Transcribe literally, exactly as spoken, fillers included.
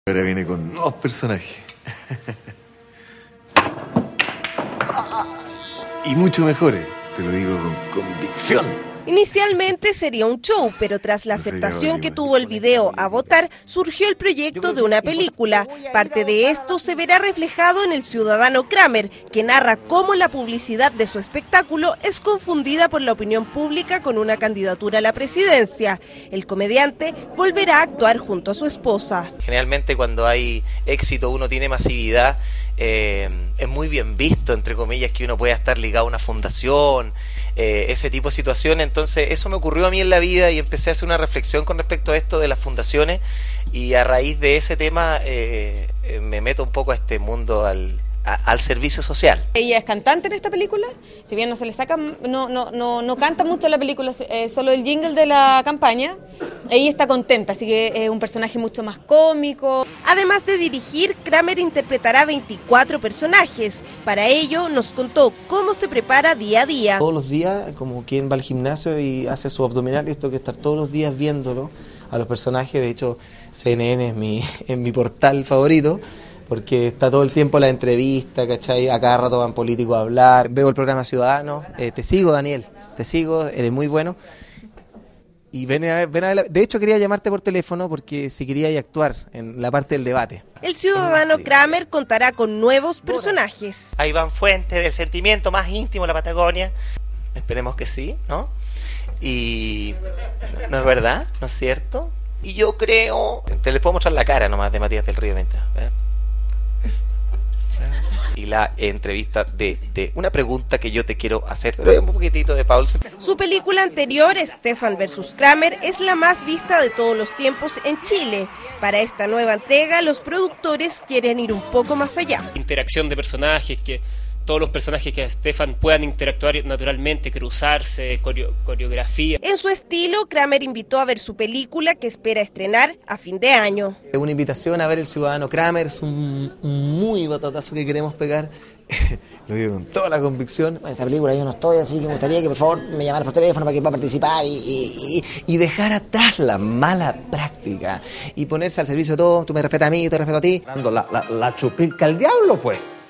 Ahora viene con nuevos personajes. Y mucho mejores, te lo digo con convicción. Inicialmente sería un show, pero tras la aceptación que tuvo el video a votar, surgió el proyecto de una película. Parte de esto se verá reflejado en el ciudadano Kramer, que narra cómo la publicidad de su espectáculo es confundida por la opinión pública con una candidatura a la presidencia. El comediante volverá a actuar junto a su esposa. Generalmente cuando hay éxito, uno tiene masividad, eh, es muy bien visto, entre comillas, que uno pueda estar ligado a una fundación, eh, ese tipo de situaciones. Entonces eso me ocurrió a mí en la vida y empecé a hacer una reflexión con respecto a esto de las fundaciones, y a raíz de ese tema eh, me meto un poco a este mundo al, a, al servicio social. Ella es cantante en esta película, si bien no se le saca, no, no, no, no canta mucho en la película, eh, solo el jingle de la campaña. Ella está contenta, así que es un personaje mucho más cómico. Además de dirigir, Kramer interpretará veinticuatro personajes. Para ello nos contó cómo se prepara día a día. Todos los días, como quien va al gimnasio y hace su abdominal, y esto que estar todos los días viéndolo a los personajes. De hecho, C N N es mi, es mi portal favorito, porque está todo el tiempo la entrevista, ¿cachai? A cada rato van políticos a hablar. Veo el programa Ciudadanos. Eh, te sigo, Daniel, te sigo, eres muy bueno. Y ven a ver, ven a ver, de hecho quería llamarte por teléfono porque si querías actuar en la parte del debate. El ciudadano Kramer contará con nuevos personajes. A Iván Fuentes, del sentimiento más íntimo de la Patagonia. Esperemos que sí, ¿no? Y no es verdad, ¿no es cierto? Y yo creo, te le puedo mostrar la cara nomás de Matías del Río mientras, ¿eh? Y la entrevista de, de una pregunta que yo te quiero hacer, pero un poquitito de Paul. Su película anterior, Stefan versus Kramer, es la más vista de todos los tiempos en Chile. Para esta nueva entrega, los productores quieren ir un poco más allá. Interacción de personajes, que todos los personajes que Stefan puedan interactuar naturalmente, cruzarse, coreo, coreografía. En su estilo, Kramer invitó a ver su película, que espera estrenar a fin de año. Una invitación a ver El Ciudadano Kramer, es un, un muy batatazo que queremos pegar. Lo digo con toda la convicción. En esta película yo no estoy, así que me gustaría que por favor me llamaran por teléfono para que pueda participar y, y, y, y dejar atrás la mala práctica y ponerse al servicio de todos. Tú me respetas a mí, yo te respeto a ti. La, la, la chupica al diablo, pues.